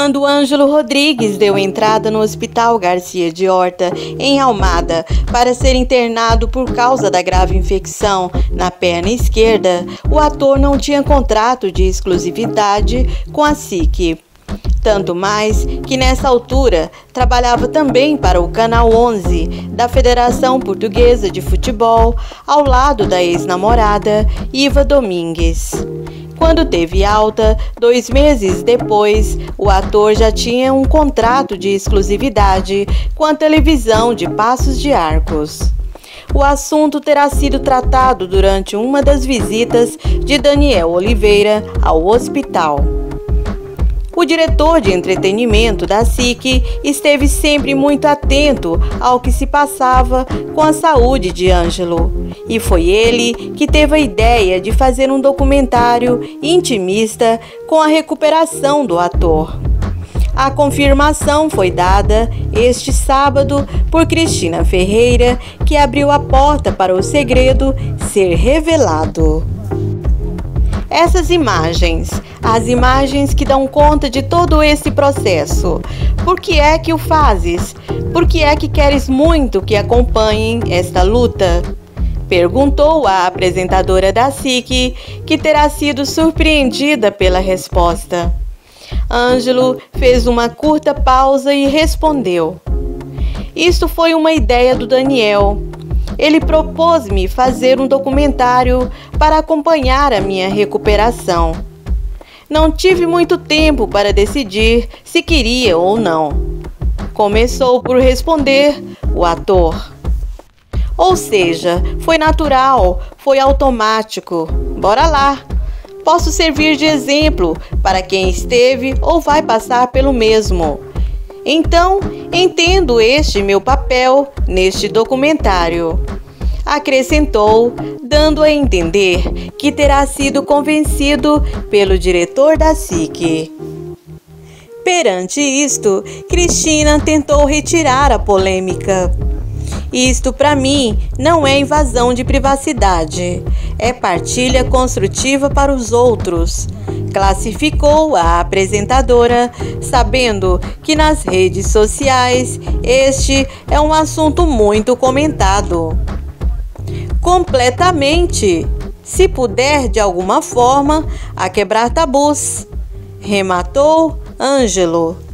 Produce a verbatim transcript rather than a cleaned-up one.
Quando Ângelo Rodrigues deu entrada no Hospital Garcia de Horta, em Almada, para ser internado por causa da grave infecção na perna esquerda, o ator não tinha contrato de exclusividade com a S I C. Tanto mais que nessa altura trabalhava também para o Canal onze da Federação Portuguesa de Futebol, ao lado da ex-namorada Iva Domingues. Quando teve alta, dois meses depois, o ator já tinha um contrato de exclusividade com a televisão de Paços de Arcos. O assunto terá sido tratado durante uma das visitas de Daniel Oliveira ao hospital. O diretor de entretenimento da S I C esteve sempre muito atento ao que se passava com a saúde de Ângelo, e foi ele que teve a ideia de fazer um documentário intimista com a recuperação do ator. A confirmação foi dada este sábado por Cristina Ferreira, que abriu a porta para o segredo ser revelado. Essas imagens, as imagens que dão conta de todo esse processo. Por que é que o fazes? Por que é que queres muito que acompanhem esta luta? Perguntou a apresentadora da S I C, que terá sido surpreendida pela resposta. Ângelo fez uma curta pausa e respondeu: "Isto foi uma ideia do Daniel. Ele propôs-me fazer um documentário para acompanhar a minha recuperação. Não tive muito tempo para decidir se queria ou não", começou por responder o ator. Ou seja, foi natural, foi automático. Bora lá! Posso servir de exemplo para quem esteve ou vai passar pelo mesmo. Então, entendo este meu papel neste documentário. Acrescentou, dando a entender que terá sido convencido pelo diretor da S I C. Perante isto, Cristina tentou retirar a polêmica. "Isto, para mim, não é invasão de privacidade, é partilha construtiva para os outros", classificou a apresentadora, sabendo que nas redes sociais este é um assunto muito comentado. "Completamente, se puder de alguma forma a quebrar tabus", rematou Ângelo.